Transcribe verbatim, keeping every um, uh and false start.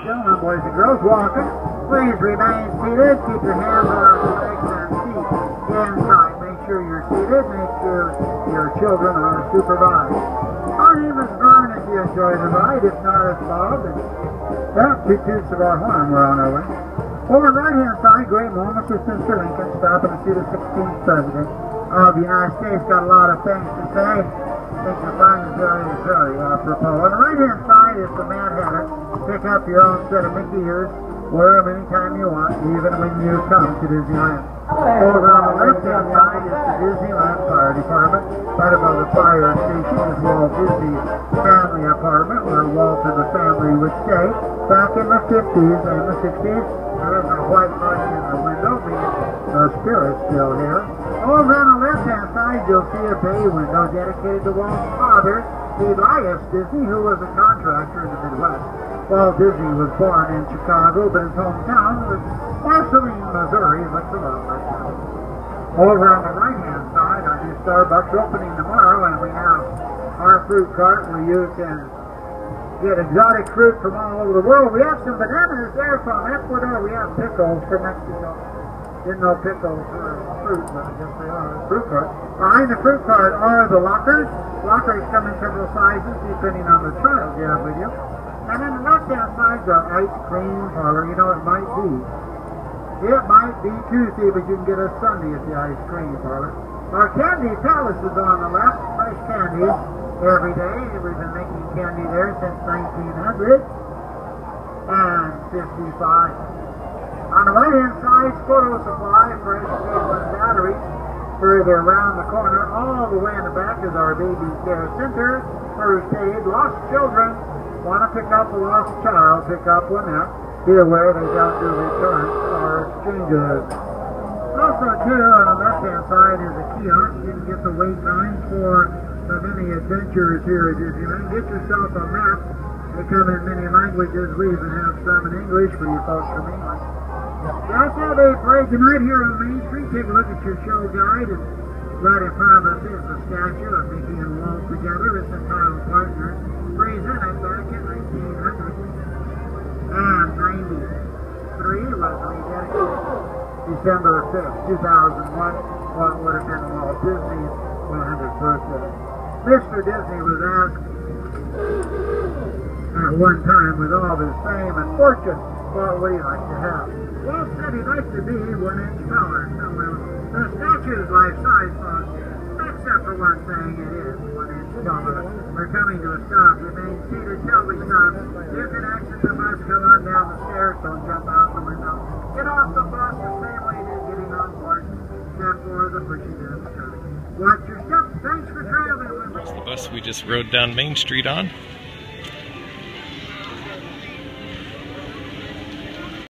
gentlemen, boys and girls, welcome. Please remain seated. Keep your hands on your legs and feet inside. Make sure you're seated. Make sure your children are supervised. My name is Vern. If you enjoy the ride, if not, it's Bob. And well, two toots of our horn, we're on our way. Over the right-hand side, great moment with Mister Lincoln stopping to see the sixteenth President of the United States. Got a lot of things to say. Think you'll find it very, very apropos. On the right-hand side is the Mad Hatter. Pick up your own set of Mickey ears, wear them anytime you want, even when you come to Disneyland. Over on the left-hand side is the Disneyland Fire Department. Right above the fire station is Walt Disney's family apartment, where Walt and the family would stay back in the fifties and the sixties. There's a white light in the window, meaning the spirit's still here. Over on the left-hand side, you'll see a bay window dedicated to Walt's father, Elias Disney, who was a contractor in the Midwest. Walt Disney was born in Chicago, but his hometown was Marceline, Missouri, looks a lot like that. Over on the right-hand side, our new Starbucks opening tomorrow, and we have our fruit cart where you can get exotic fruit from all over the world. We have some bananas there from Ecuador. We have pickles from Mexico. Didn't know pickles were fruit, but I guess they are. Fruit cart. Behind the fruit cart are the lockers. Lockers come in several sizes depending on the child you have with you. And then the left-hand side is the ice cream parlor. You know, it might be. It might be Tuesday, but you can get a Sunday at the ice cream parlor. Our candy palace is on the left. Fresh candies every day. We've been making candy there since nineteen hundred fifty-five. On the right-hand side, photo supply, fresh cable batteries. Further around the corner, all the way in the back, is our baby care center. First aid, lost children. Want to pick up a lost child, pick up one now. Be aware they don't do returns or exchanges. Also, too, on the left-hand side is a kiosk. You can get the wait time for the many adventures here at Disneyland. Get yourself a map. They come in many languages. We even have some in English for you folks from England. We also have a parade tonight here on Main Street. Take a look at your show guide. And right in front of us is the statue of Mickey and Walt together. It's entitled Partners. Presented back in nineteen hundred ninety-three was rededicated December fifth, two thousand one. What would have been Walt Disney's one hundredth birthday. Mister Disney was asked at one time, with all his fame and fortune, what would he like to have? Walt said he'd like to be one inch taller. So, well, the statue's life-size, folks, except for one thing, it is one inch taller. We're coming to a stop. Remain seated till we stop. You can exit the bus, come on down the stairs, don't jump out the window. Get off the bus the same way you're getting on board, except for the pushing down the curve. Watch your step. Thanks for traveling with us. That's the bus we just rode down Main Street on.